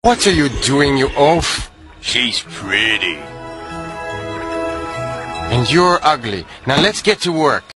What are you doing, you oaf? She's pretty. And you're ugly. Now let's get to work.